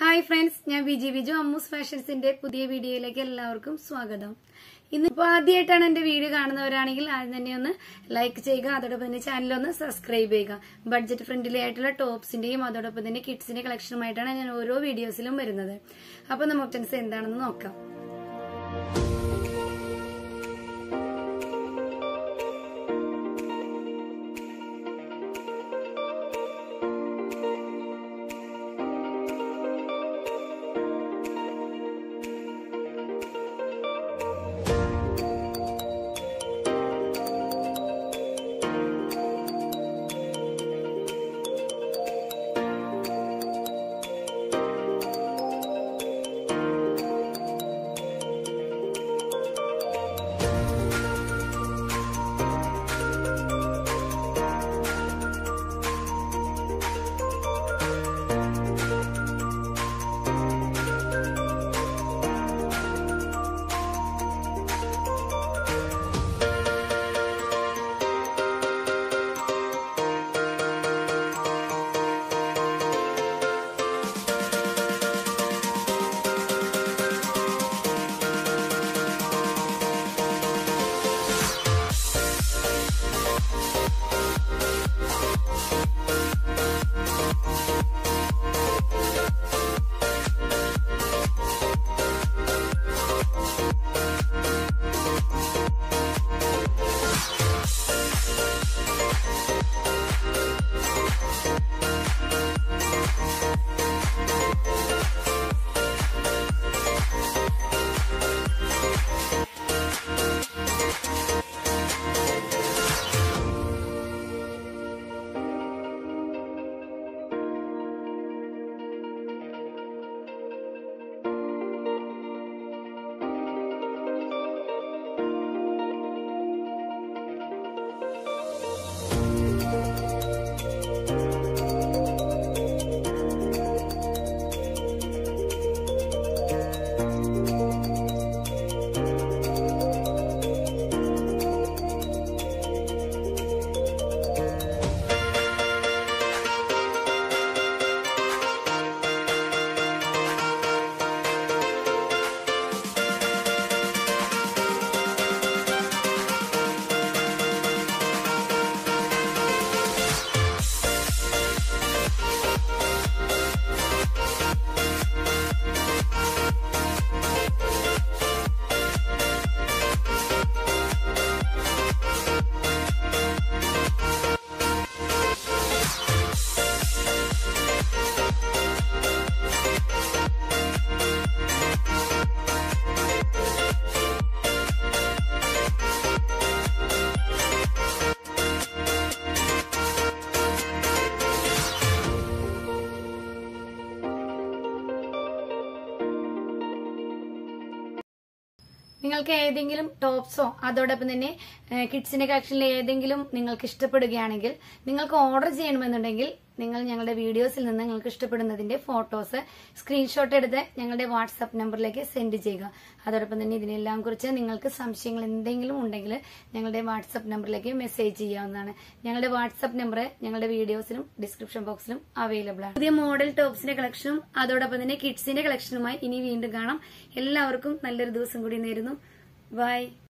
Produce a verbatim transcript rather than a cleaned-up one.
Hi friends, ഞാൻ വിജി വിജു അമ്മൂസ് ഫാഷൻസിന്റെ പുതിയ വീഡിയോയിലേക്ക് എല്ലാവർക്കും സ്വാഗതം. ഇന്നിപ്പോൾ ആദ്യമായിട്ടാണ് എന്റെ വീഡിയോ കാണുന്നവരാണെങ്കിൽ ആദ്യം തന്നെ ഒന്ന് ലൈക്ക് ചെയ്യുക, അതോടൊപ്പം തന്നെ ചാനൽ ഒന്ന് സബ്സ്ക്രൈബ് ചെയ്യുക. ബഡ്ജറ്റ് ഫ്രണ്ട്ലി ആയിട്ടുള്ള ടോപ്സിന്റെയും അതോടൊപ്പം തന്നെ കിഡ്സിന്റെ കളക്ഷനുമായിട്ടാണ് ഞാൻ ഓരോ വീഡിയോസിലും വരുന്നത്. അപ്പൊ നമുക്ക് എന്താണെന്ന് നോക്കാം. നിങ്ങൾക്ക് ഏതെങ്കിലും ടോപ്സോ അതോടൊപ്പം തന്നെ കിഡ്സിന്റെ കളക്ഷനിൽ ഏതെങ്കിലും നിങ്ങൾക്ക് ഇഷ്ടപ്പെടുകയാണെങ്കിൽ നിങ്ങൾക്ക് ഓർഡർ ചെയ്യണമെന്നുണ്ടെങ്കിൽ നിങ്ങൾ ഞങ്ങളുടെ വീഡിയോസിൽ നിന്ന് നിങ്ങൾക്ക് ഇഷ്ടപ്പെടുന്നതിന്റെ ഫോട്ടോസ് സ്ക്രീൻഷോട്ട് എടുത്ത് ഞങ്ങളുടെ വാട്സാപ്പ് നമ്പറിലേക്ക് സെൻഡ് ചെയ്യുക. അതോടൊപ്പം തന്നെ ഇതിനെല്ലാം കുറിച്ച് നിങ്ങൾക്ക് സംശയങ്ങൾ എന്തെങ്കിലും ഉണ്ടെങ്കിൽ ഞങ്ങളുടെ വാട്സാപ്പ് നമ്പറിലേക്ക് മെസ്സേജ് ചെയ്യാവുന്നതാണ്. ഞങ്ങളുടെ വാട്സാപ്പ് നമ്പർ ഞങ്ങളുടെ വീഡിയോസിലും ഡിസ്ക്രിപ്ഷൻ ബോക്സിലും അവൈലബിൾ ആണ്. പുതിയ മോഡൽ ടോപ്സിന്റെ കളക്ഷനും അതോടൊപ്പം തന്നെ കിഡ്സിന്റെ കളക്ഷനുമായി ഇനി വീണ്ടും കാണാം. എല്ലാവർക്കും നല്ലൊരു ദിവസം കൂടി നേരുന്നു. ബൈ.